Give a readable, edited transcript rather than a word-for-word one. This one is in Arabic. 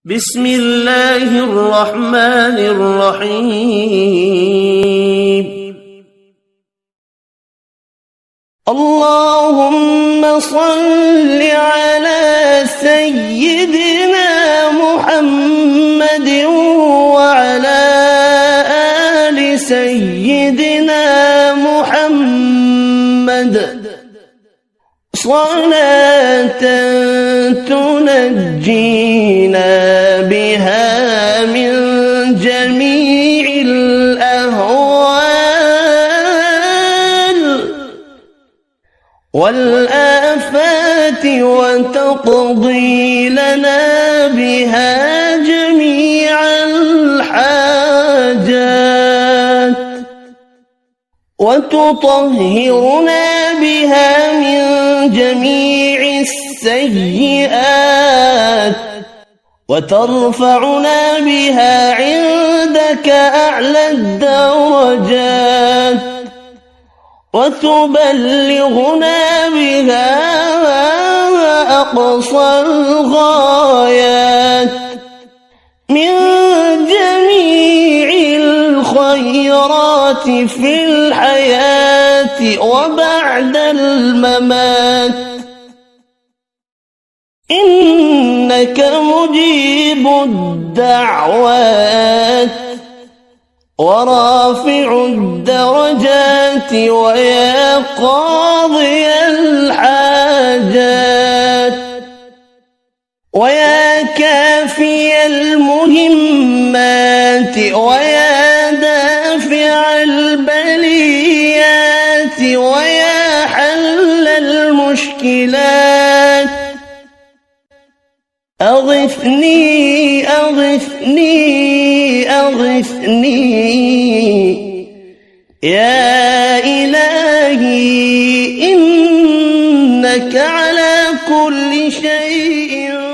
بسم الله الرحمن الرحيم. اللهم صل على سيدنا محمد وعلى آل سيدنا محمد صلاة تنجينا بها من جميع الأهوال والآفات وتقضي لنا بها جميع الحاجات وتطهرنا بها من جميع السيئات وترفعنا بها عندك أعلى الدرجات وتبلغنا بها أقصى الغايات من جميع الخيرات في الحياة وبعد الممات، إنك مجيب الدعوات ورافع الدرجات ويا قاضي الحاجات ويا كافي المهمات ويا دافع البليات ويا حل المشكلات أغثني أغثني أغثني يا إلهي إنك على كل شيء